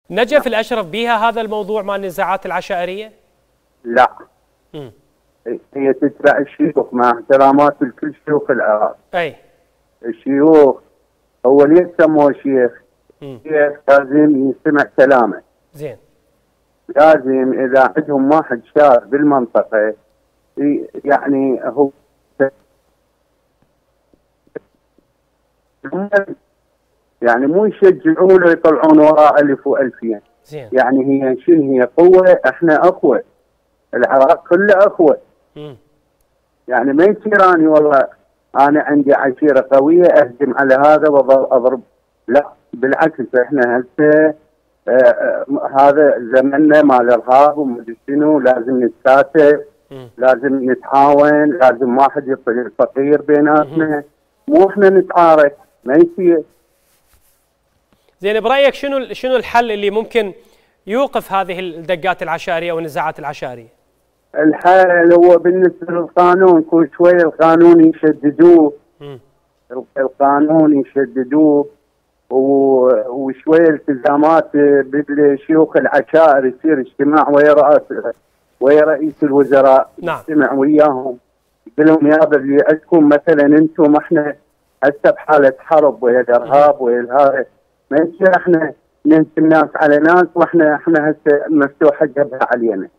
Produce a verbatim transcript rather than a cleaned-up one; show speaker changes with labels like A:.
A: نجف الأشرف بها هذا الموضوع مع النزاعات العشائرية؟
B: لا.
A: م.
B: هي تتبع الشيوخ مع احترامات لكل شيوخ العراق.
A: أي
B: الشيوخ هو ليش سموه شيخ؟ شيخ لازم يستمع كلامه.
A: زين.
B: لازم إذا عندهم واحد شاب بالمنطقة يعني هو يعني مو يشجعوا له يطلعون وراء ألف وألفين.
A: زين.
B: يعني هي شنو هي قوة، احنا أخوة، العراق كله أخوة.
A: م.
B: يعني ما يصير اني والله انا عندي عشيرة قوية اهجم على هذا واظل اضرب، لا بالعكس احنا هسه آه هذا زمننا مال ارهاب ومدري شنو، لازم نتكاتف، لازم نتعاون، لازم واحد يطلع الفقير بيناتنا، مو احنا نتعارك، ما يصير.
A: زين، برايك شنو شنو الحل اللي ممكن يوقف هذه الدقات العشائريه والنزاعات العشائريه؟
B: الحل هو بالنسبه للقانون، كل شويه القانون يشددوه، م. القانون يشددوه وشويه التزامات بالشيوخ العشائر، يصير اجتماع ويا رئيس ويا رئيس الوزراء،
A: نعم.
B: يجتمع وياهم يقول لهم يابا اللي عندكم مثلا انتم احنا هسه بحاله حرب ويا الارهاب ويا هذا، ما يصير احنا ننسى الناس على ناس واحنا احنا هسه مفتوحه جبهه علينا.